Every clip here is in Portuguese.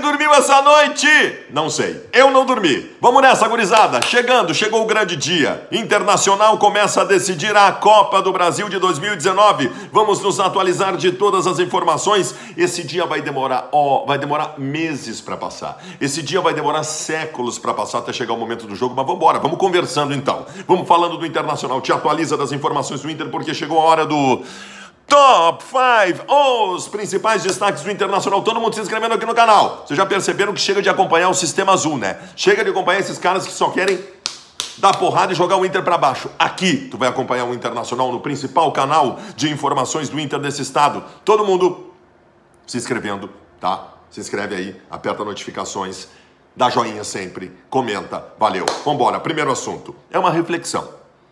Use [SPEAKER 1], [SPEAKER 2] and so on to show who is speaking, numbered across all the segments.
[SPEAKER 1] dormiu essa noite? Não sei, eu não dormi. Vamos nessa, gurizada. Chegou o grande dia. Internacional começa a decidir a Copa do Brasil de 2019. Vamos nos atualizar de todas as informações. Esse dia vai demorar meses para passar. Esse dia vai demorar séculos para passar até chegar o momento do jogo. Mas vamos embora, vamos conversando então. Vamos falando do Internacional. Te atualiza das informações do Inter porque chegou a hora do Top 5, os principais destaques do Internacional. Todo mundo se inscrevendo aqui no canal. Vocês já perceberam que chega de acompanhar o Sistema Azul, né? Chega de acompanhar esses caras que só querem dar porrada e jogar o Inter pra baixo. Aqui tu vai acompanhar o Internacional no principal canal de informações do Inter desse estado. Todo mundo se inscrevendo, tá? Se inscreve aí, aperta notificações, dá joinha sempre, comenta. Valeu. Vambora. Primeiro assunto. É uma reflexão.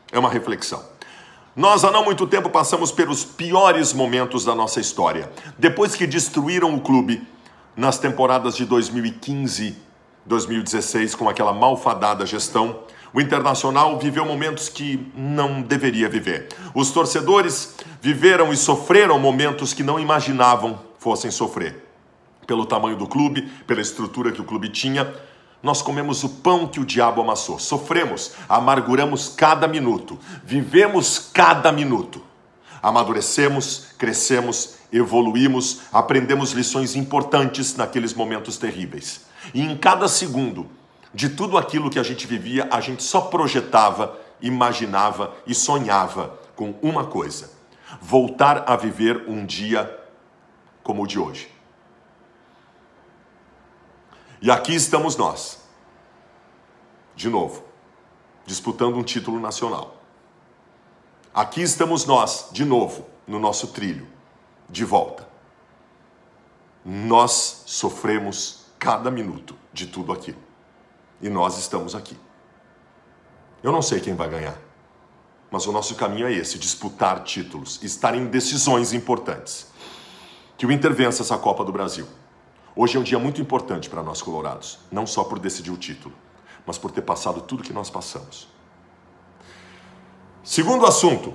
[SPEAKER 1] Nós há não muito tempo passamos pelos piores momentos da nossa história. Depois que destruíram o clube nas temporadas de 2015, 2016, com aquela malfadada gestão, o Internacional viveu momentos que não deveria viver. Os torcedores viveram e sofreram momentos que não imaginavam fossem sofrer. Pelo tamanho do clube, pela estrutura que o clube tinha, nós comemos o pão que o diabo amassou. Sofremos, amarguramos cada minuto, vivemos cada minuto. Amadurecemos, crescemos, evoluímos, aprendemos lições importantes naqueles momentos terríveis. E em cada segundo de tudo aquilo que a gente vivia, a gente só projetava, imaginava e sonhava com uma coisa: voltar a viver um dia como o de hoje. E aqui estamos nós, de novo, disputando um título nacional. Aqui estamos nós, de novo, no nosso trilho, de volta. Nós sofremos cada minuto de tudo aquilo. E nós estamos aqui. Eu não sei quem vai ganhar, mas o nosso caminho é esse, disputar títulos, estar em decisões importantes. Que o Inter vença essa Copa do Brasil. Hoje é um dia muito importante para nós colorados, não só por decidir o título, mas por ter passado tudo que nós passamos. Segundo assunto,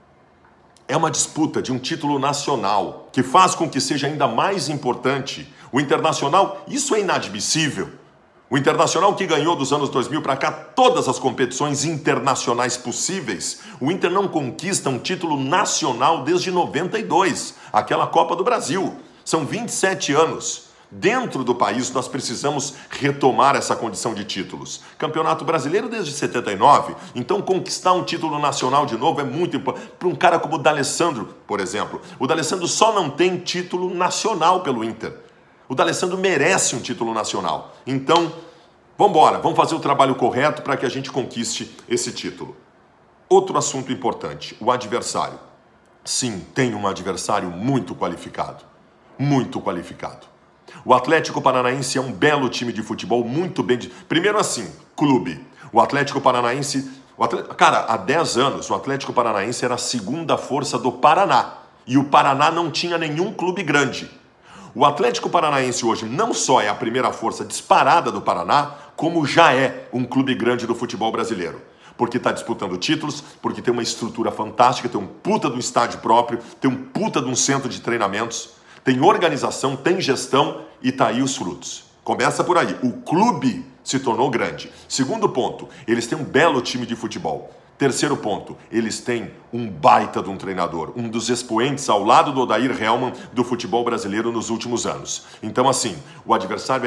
[SPEAKER 1] é uma disputa de um título nacional, que faz com que seja ainda mais importante o Internacional. Isso é inadmissível. O Internacional que ganhou dos anos 2000 para cá todas as competições internacionais possíveis, o Inter não conquista um título nacional desde 92, aquela Copa do Brasil. São 27 anos. Dentro do país, nós precisamos retomar essa condição de títulos. Campeonato Brasileiro desde 79, então conquistar um título nacional de novo é muito importante. Para um cara como o D'Alessandro, por exemplo. O D'Alessandro só não tem título nacional pelo Inter. O D'Alessandro merece um título nacional. Então, vamos embora, vamos fazer o trabalho correto para que a gente conquiste esse título. Outro assunto importante, o adversário. Sim, tem um adversário muito qualificado. Muito qualificado. O Atlético Paranaense é um belo time de futebol, muito bem... Primeiro assim, clube. O Atlético Paranaense... Cara, há 10 anos o Atlético Paranaense era a segunda força do Paraná. E o Paraná não tinha nenhum clube grande. O Atlético Paranaense hoje não só é a primeira força disparada do Paraná, como já é um clube grande do futebol brasileiro. Porque está disputando títulos, porque tem uma estrutura fantástica, tem um puta de um estádio próprio, tem um puta de um centro de treinamentos... Tem organização, tem gestão e tá aí os frutos. Começa por aí. O clube se tornou grande. Segundo ponto, eles têm um belo time de futebol. Terceiro ponto, eles têm um baita de um treinador. Um dos expoentes ao lado do Odair Hellmann do futebol brasileiro nos últimos anos. Então assim, o adversário é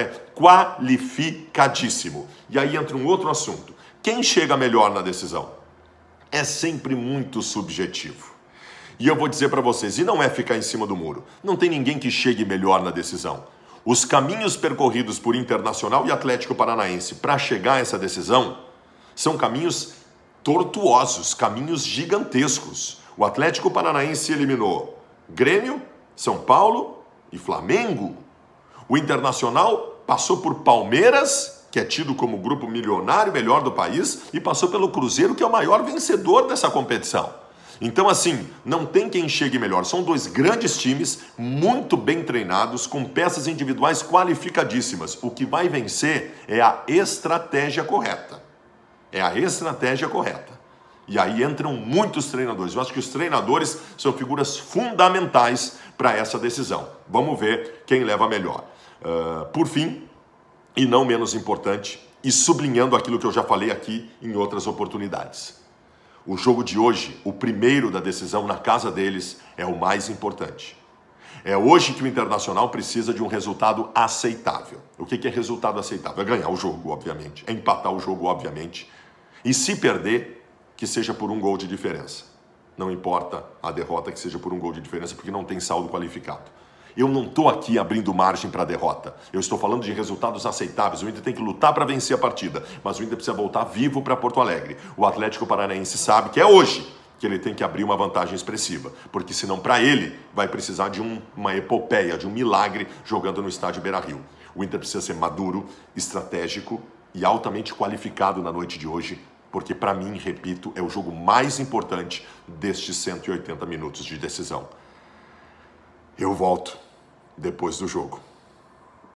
[SPEAKER 1] qualificadíssimo. E aí entra um outro assunto. Quem chega melhor na decisão? É sempre muito subjetivo. E eu vou dizer para vocês, e não é ficar em cima do muro, não tem ninguém que chegue melhor na decisão. Os caminhos percorridos por Internacional e Atlético Paranaense para chegar a essa decisão são caminhos tortuosos, caminhos gigantescos. O Atlético Paranaense eliminou Grêmio, São Paulo e Flamengo. O Internacional passou por Palmeiras, que é tido como o grupo milionário melhor do país, e passou pelo Cruzeiro, que é o maior vencedor dessa competição. Então assim, não tem quem chegue melhor. São dois grandes times, muito bem treinados, com peças individuais qualificadíssimas. O que vai vencer é a estratégia correta. É a estratégia correta. E aí entram muitos treinadores. Eu acho que os treinadores são figuras fundamentais para essa decisão. Vamos ver quem leva melhor. Por fim, e não menos importante, e sublinhando aquilo que eu já falei aqui em outras oportunidades. O jogo de hoje, o primeiro da decisão na casa deles, é o mais importante. É hoje que o Internacional precisa de um resultado aceitável. O que é resultado aceitável? É ganhar o jogo, obviamente. É empatar o jogo, obviamente. E se perder, que seja por um gol de diferença. Não importa a derrota, que seja por um gol de diferença, porque não tem saldo qualificado. Eu não estou aqui abrindo margem para a derrota. Eu estou falando de resultados aceitáveis. O Inter tem que lutar para vencer a partida, mas o Inter precisa voltar vivo para Porto Alegre. O Atlético Paranaense sabe que é hoje que ele tem que abrir uma vantagem expressiva, porque senão para ele vai precisar de uma epopeia, de um milagre jogando no estádio Beira-Rio. O Inter precisa ser maduro, estratégico e altamente qualificado na noite de hoje, porque para mim, repito, é o jogo mais importante destes 180 minutos de decisão. Eu volto depois do jogo.